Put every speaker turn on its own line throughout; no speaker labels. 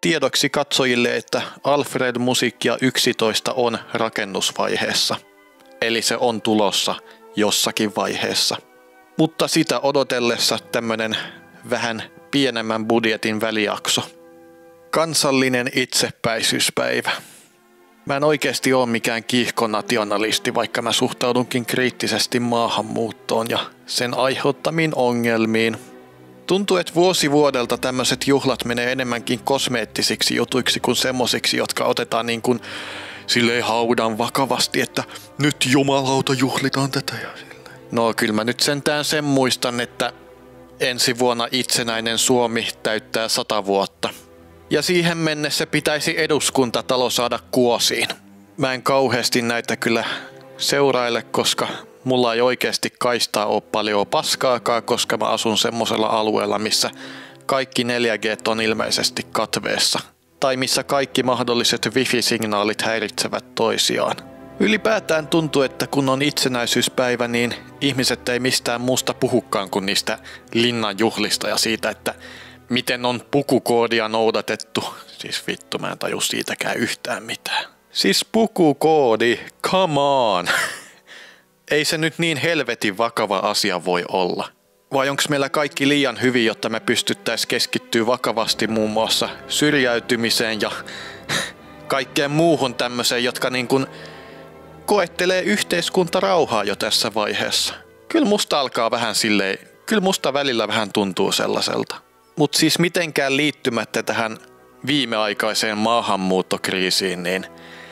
tiedoksi katsojille, että Alfred Musiikkia 11 on rakennusvaiheessa. Eli se on tulossa jossakin vaiheessa. Mutta sitä odotellessa tämmönen vähän pienemmän budjetin välijakso. Kansallinen itsepäisyyspäivä. Mä en oikeasti ole mikään kiihkonationalisti, vaikka mä suhtaudunkin kriittisesti maahanmuuttoon ja sen aiheuttamiin ongelmiin. Tuntuu, että vuosi vuodelta tämmöiset juhlat menee enemmänkin kosmeettisiksi jutuiksi kuin semmosiksi, jotka otetaan niin kuin silleen haudan vakavasti, että nyt jumalauta juhlitaan tätä ja silleen. No kyllä mä nyt sentään sen muistan, että ensi vuonna itsenäinen Suomi täyttää 100 vuotta. Ja siihen mennessä pitäisi eduskuntatalo saada kuosiin. Mä en kauheasti näitä kyllä seuraile, koska mulla ei oikeasti kaistaa ole paljon paskaakaan, koska mä asun semmosella alueella, missä kaikki 4G on ilmeisesti katveessa. Tai missä kaikki mahdolliset wifi-signaalit häiritsevät toisiaan. Ylipäätään tuntuu, että kun on itsenäisyyspäivä, niin ihmiset ei mistään muusta puhukaan kuin niistä linnanjuhlista ja siitä, että miten on pukukoodia noudatettu. Siis vittu, mä en taju siitäkään yhtään mitään. Siis pukukoodi, come on! Ei se nyt niin helvetin vakava asia voi olla. Vai onko meillä kaikki liian hyvin, jotta me pystyttäisiin keskittyä vakavasti muun muassa syrjäytymiseen ja kaikkeen muuhun tämmöiseen, jotka niin kuin koettelee yhteiskuntarauhaa jo tässä vaiheessa. Kyllä musta alkaa vähän silleen, kyllä musta välillä vähän tuntuu sellaiselta. Mutta siis mitenkään liittymättä tähän viimeaikaiseen maahanmuuttokriisiin, niin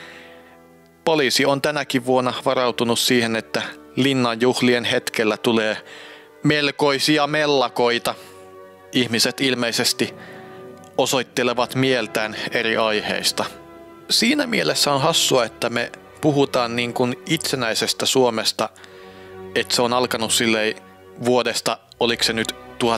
poliisi on tänäkin vuonna varautunut siihen, että linnanjuhlien hetkellä tulee melkoisia mellakoita. Ihmiset ilmeisesti osoittelevat mieltään eri aiheista. Siinä mielessä on hassua, että me puhutaan niin kuin itsenäisestä Suomesta, että se on alkanut silleen vuodesta, oliko se nyt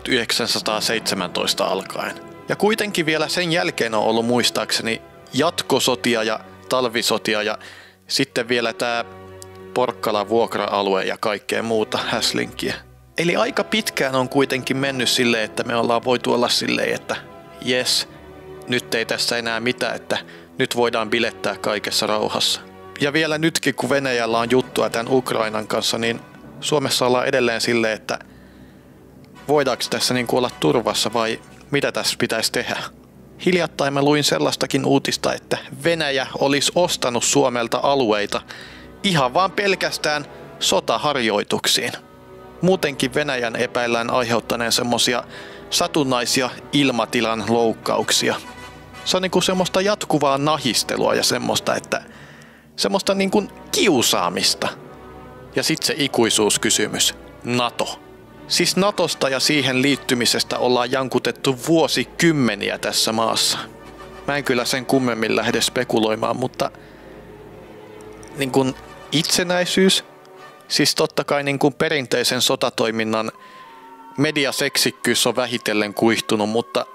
1917 alkaen. Ja kuitenkin vielä sen jälkeen on ollut muistaakseni jatkosotia ja talvisotia ja sitten vielä tää Porkkalan vuokra-alue ja kaikkea muuta häslinkiä. Eli aika pitkään on kuitenkin mennyt silleen, että me ollaan voitu olla silleen, että jes, nyt ei tässä enää mitään, että nyt voidaan bilettää kaikessa rauhassa. Ja vielä nytkin, kun Venäjällä on juttua tämän Ukrainan kanssa, niin Suomessa ollaan edelleen silleen, että voidaanko tässä niin kuin olla turvassa vai mitä tässä pitäisi tehdä? Hiljattain mä luin sellaistakin uutista, että Venäjä olisi ostanut Suomelta alueita ihan vaan pelkästään sotaharjoituksiin. Muutenkin Venäjän epäillään aiheuttaneen semmosia satunnaisia ilmatilan loukkauksia. Se on niinku semmoista jatkuvaa nahistelua ja semmoista, että semmoista niinku kiusaamista. Ja sitten se ikuisuuskysymys, NATO. Siis NATOsta ja siihen liittymisestä ollaan jankutettu vuosikymmeniä tässä maassa. Mä en kyllä sen kummemmin lähde spekuloimaan, mutta niin kuin itsenäisyys, siis totta kai niin kuin perinteisen sotatoiminnan mediaseksikkyys on vähitellen kuihtunut, mutta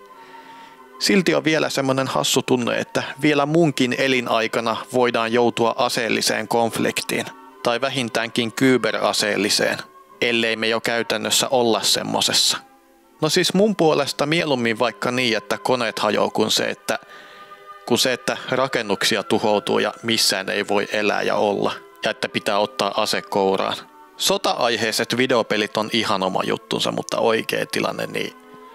silti on vielä semmoinen hassu tunne, että vielä munkin elinaikana voidaan joutua aseelliseen konfliktiin tai vähintäänkin kyberaseelliseen, ellei me jo käytännössä olla semmosessa. No siis mun puolesta mieluummin vaikka niin, että koneet hajoaa kuin se, että rakennuksia tuhoutuu ja missään ei voi elää ja olla. Ja että pitää ottaa ase kouraan. Sota-aiheiset videopelit on ihan oma juttunsa, mutta oikea tilanne niin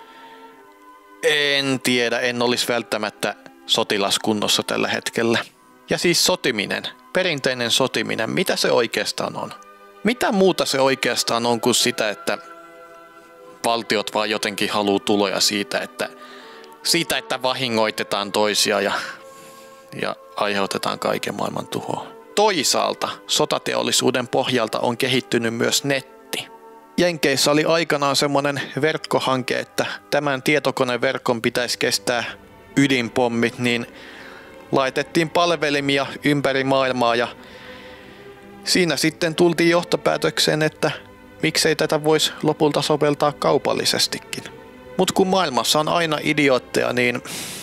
en tiedä, en olisi välttämättä sotilaskunnossa tällä hetkellä. Ja siis sotiminen, perinteinen sotiminen, mitä se oikeastaan on? Mitä muuta se oikeastaan on kuin sitä, että valtiot vaan jotenkin haluaa tuloja siitä, että vahingoitetaan toisia ja aiheutetaan kaiken maailman tuhoa. Toisaalta sotateollisuuden pohjalta on kehittynyt myös netti. Jenkeissä oli aikanaan semmoinen verkkohanke, että tämän tietokoneverkon pitäisi kestää ydinpommit, niin laitettiin palvelimia ympäri maailmaa ja siinä sitten tultiin johtopäätökseen, että miksei tätä voisi lopulta soveltaa kaupallisestikin. Mut kun maailmassa on aina idiootteja, niin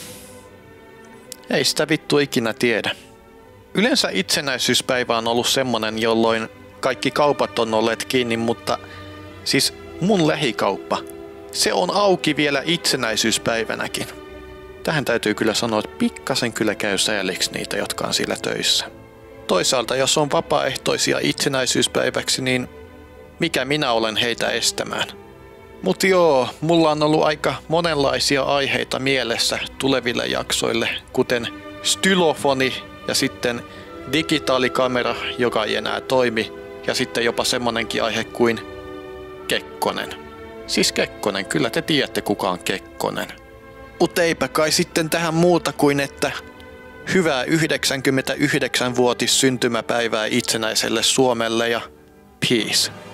ei sitä vittu ikinä tiedä. Yleensä itsenäisyyspäivä on ollut semmonen, jolloin kaikki kaupat on olleet kiinni, mutta siis mun lähikauppa, se on auki vielä itsenäisyyspäivänäkin. Tähän täytyy kyllä sanoa, että pikkasen kyllä käy sääliksi niitä, jotka on siellä töissä. Toisaalta, jos on vapaaehtoisia itsenäisyyspäiväksi, niin mikä minä olen heitä estämään? Mutta joo, mulla on ollut aika monenlaisia aiheita mielessä tuleville jaksoille, kuten stylofoni ja sitten digitaalikamera, joka ei enää toimi, ja sitten jopa semmonenkin aihe kuin Kekkonen. Siis Kekkonen, kyllä te tiedätte kuka on Kekkonen. Mutta eipä kai sitten tähän muuta kuin, että hyvää 99-vuotis syntymäpäivää itsenäiselle Suomelle ja peace.